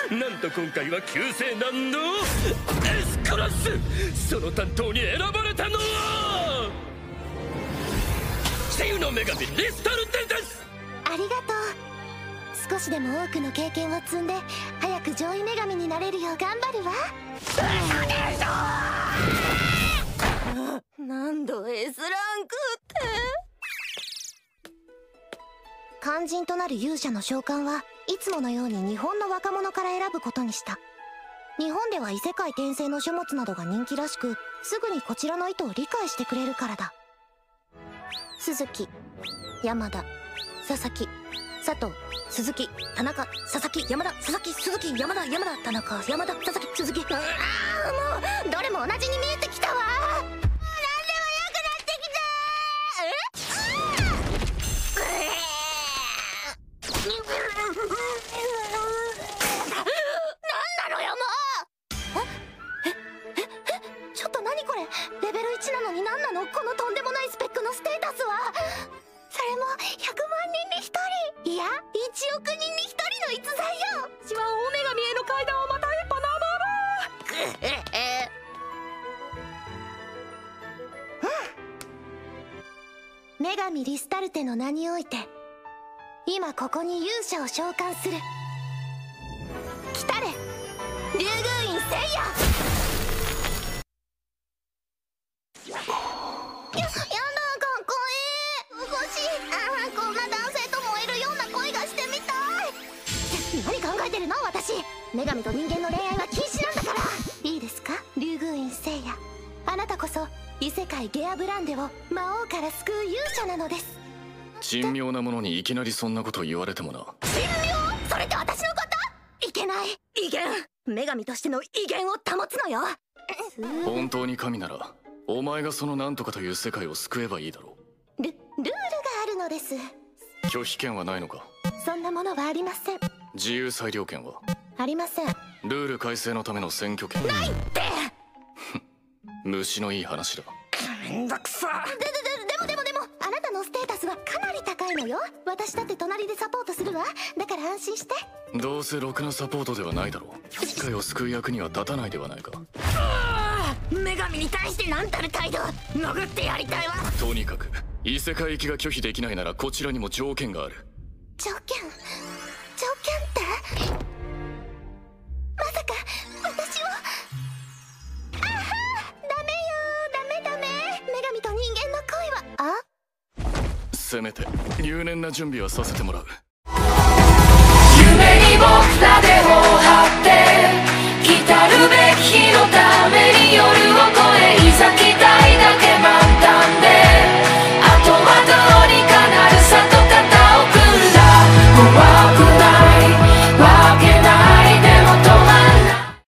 なんと今回は救世団の S クラス、その担当に選ばれたのは自由の女神リスタルテです。 ありがとう。少しでも多くの経験を積んで早く上位女神になれるよう頑張るわ。 何度 S ランクって。 肝心となる勇者の召喚はいつものように日本の若者から選ぶことにした。日本では異世界転生の書物などが人気らしく、すぐにこちらの意図を理解してくれるからだ。鈴木、山田、佐々木、佐藤、鈴木、田中、佐々木、山田、佐々木、鈴木、山田、田中、山田、佐々木、鈴木。もうどれも同じに見えてきたわ。何でも良くなってきた。なんなのよもう。ちょっと何これ、レベル1なのに何なのこのとんでもないスペックのステータスは。それも100万人に1人、いや1億人に1人の逸材よ。 私は大女神への階段をまた一歩登る。 女神リスタルテの名において今ここに勇者を召喚する。来たれ竜宮院聖夜。やだ、かっこいい。欲しい。こんな男性と燃えるような恋がしてみたい。何考えてるの私。女神と人間の恋愛は禁止なんだから。いいですか竜宮院聖夜、あなたこそ異世界ゲアブランデを魔王から救う勇者なのです。 珍妙なものにいきなりそんなこと言われてもな。 珍妙？それって私のこと？いけない。威厳、女神としての威厳を保つのよ。 本当に神ならお前がその何とかという世界を救えばいいだろう。 ルールがあるのです。 拒否権はないのか？ そんなものはありません。 自由裁量権は？ ありません。 ルール改正のための選挙権？ ないって。 虫のいい話だ。 めんどくさ。 でもあなたのステータスはかなり高いのよ。私だって隣でサポートするわ。だから安心して。 どうせろくなサポートではないだろう。世界を救う役には立たないではないか。 女神に対して何たる態度。殴ってやりたいわ。 とにかく異世界行きが拒否できないならこちらにも条件がある。 条件ってまさか私を。ダメ女神と人間の恋は。 せめて入念な準備はさせてもらう。